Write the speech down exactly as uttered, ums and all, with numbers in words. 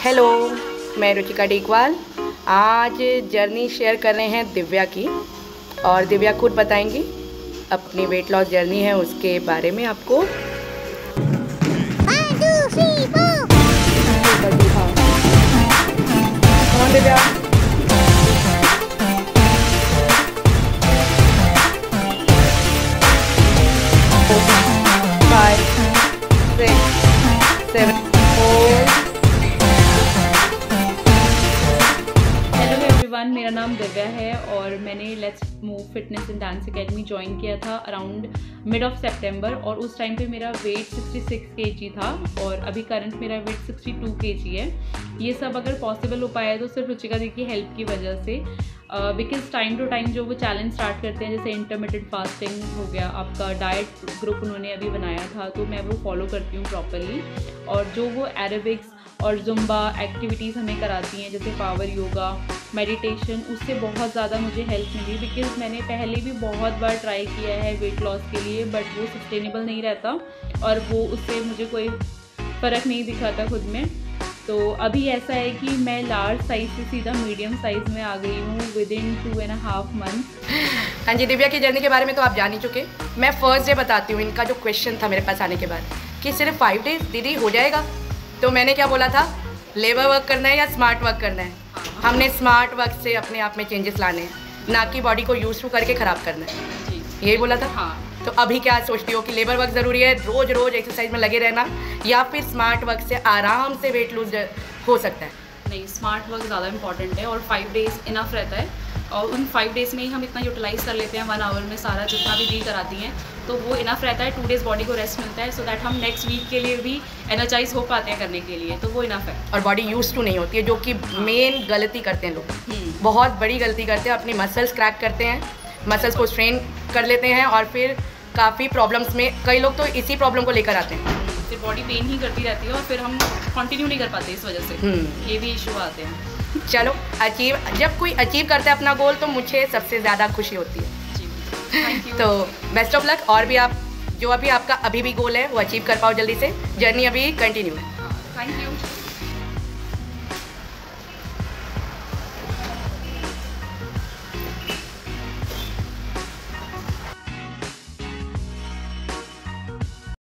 Hello, मैं रुचिका टेकवाल। आज journey share कर रहे हैं दिव्या की, और दिव्या खुद बताएंगी अपनी वेट लॉस जर्नी है उसके बारे में आपको। कौन Divya? Five six seven four. मेरा नाम दिव्या है और मैंने let's move fitness and dance academy join किया था अराउंड मिड ऑफ सितंबर, और उस टाइम पे मेरा वेट छियासठ केजी था और अभी करंट मेरा वेट बासठ केजी है। ये सब अगर पॉसिबल हो पाया तो सिर्फ रुचिका दी की हेल्प की वजह से, बिकॉज टाइम टू टाइम जो वो चैलेंज स्टार्ट करते हैं, जैसे इंटरमिटेंट फास्टिंग हो गया, आपका डाइट ग्रुप उन्होंने अभी बनाया था तो मैं वो फॉलो करती हूँ प्रॉपरली। और जो वो एरोबिक्स और जुम्बा एक्टिविटीज़ हमें कराती हैं, जैसे पावर योगा, मेडिटेशन, उससे बहुत ज़्यादा मुझे हेल्प मिली। बिकॉज़ मैंने पहले भी बहुत बार ट्राई किया है वेट लॉस के लिए, बट वो सस्टेनेबल नहीं रहता और वो उससे मुझे कोई फ़र्क नहीं दिखाता खुद में। तो अभी ऐसा है कि मैं लार्ज साइज़ से सीधा मीडियम साइज़ में आ गई हूँ within two and half month. हाँ जी, दिव्या की जर्नी के बारे में तो आप जान ही चुके। मैं फर्स्ट डे बताती हूँ इनका जो क्वेश्चन था मेरे पास आने के बाद कि सिर्फ फाइव डेज दीदी हो जाएगा। तो मैंने क्या बोला था, लेबर वर्क करना है या स्मार्ट वर्क करना है। हमने स्मार्ट वर्क से अपने आप में चेंजेस लाने हैं, ना कि बॉडी को यूज टू करके ख़राब करना है। यही बोला था। हाँ। तो अभी क्या सोचती हो कि लेबर वर्क ज़रूरी है, रोज़ रोज़ एक्सरसाइज में लगे रहना, या फिर स्मार्ट वर्क से आराम से वेट लूज हो सकता है? नहीं, स्मार्ट वर्क ज़्यादा इंपॉर्टेंट है और फाइव डेज़ इनफ रहता है, और उन फाइव डेज़ में ही हम इतना यूटिलाइज़ कर लेते हैं, वन आवर में सारा जितना भी दी कराती हैं, तो वो इनफ रहता है। टू डेज़ बॉडी को रेस्ट मिलता है, सो दैट हम नेक्स्ट वीक के लिए भी एनर्जाइज हो पाते हैं करने के लिए, तो वो इनफ है। और बॉडी यूज टू नहीं होती है, जो कि मेन गलती करते हैं लोग, बहुत बड़ी गलती करते हैं। अपनी मसल्स क्रैक करते हैं, मसल्स को स्ट्रेन कर लेते हैं, और फिर काफ़ी प्रॉब्लम्स में कई लोग तो इसी प्रॉब्लम को लेकर आते हैं, फिर बॉडी पेन ही करती रहती है और फिर हम कंटिन्यू नहीं कर पाते इस वजह से। ये भी इशू आते हैं। चलो, अचीव जब कोई अचीव करता है अपना गोल तो मुझे सबसे ज़्यादा खुशी होती है जी। Thank you. तो बेस्ट ऑफ लक, और भी आप जो अभी आपका अभी भी गोल है वो अचीव कर पाओ जल्दी से। जर्नी अभी कंटिन्यू है। Thank you.